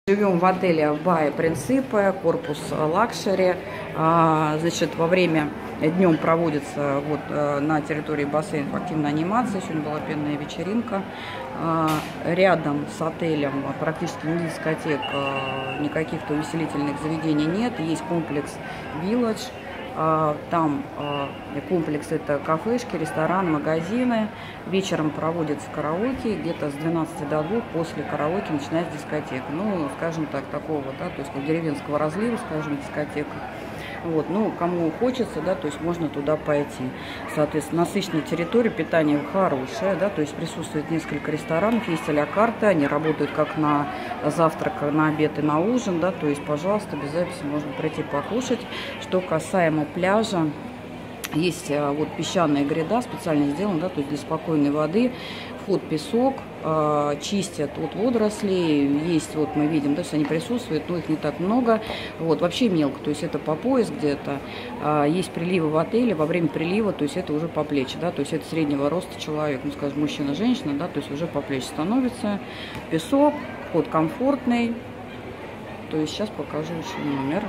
Живем в отеле Бай Принципе, корпус лакшери. Значит, во время днем проводится вот на территории бассейнов активная анимация. Сегодня была пенная вечеринка. Рядом с отелем практически ни дискотек, никаких увеселительных заведений нет. Есть комплекс Village. Там комплекс — это кафешки, ресторан, магазины. Вечером проводится караоке, где-то с 12 до 2 после караоке начинается дискотека. Ну, скажем так, такого, да, то есть как деревенского разлива, скажем, дискотека. Вот, ну, кому хочется, да, то есть можно туда пойти. Соответственно, насыщенная территория, питание хорошее, да, то есть присутствует несколько ресторанов, есть а-ля карты, они работают как на завтрак, на обед и на ужин, да, то есть, пожалуйста, без записи можно прийти покушать. Что касаемо пляжа, есть вот песчаная гряда, специально сделана, да, то есть для спокойной воды. Вход песок, чистят от водорослей, есть, вот мы видим, да, то есть они присутствуют, но их не так много, вот, вообще мелко, то есть это по пояс где-то. Есть приливы в отеле, во время прилива, то есть это уже по плечи, да, то есть это среднего роста человек, ну, скажем, мужчина, женщина, да, то есть уже по плечи становится. Песок, вход комфортный, то есть сейчас покажу еще номер.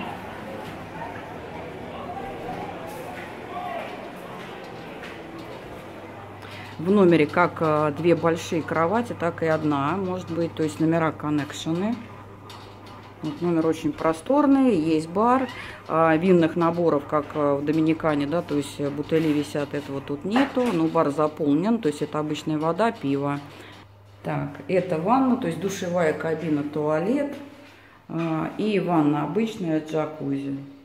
В номере как две большие кровати, так и одна, может быть, то есть номера коннекшены. Вот номер очень просторный, есть бар, винных наборов, как в Доминикане, да, то есть бутыли висят, этого тут нету, но бар заполнен, то есть это обычная вода, пиво. Так, это ванна, то есть душевая кабина, туалет и ванна обычная, джакузи.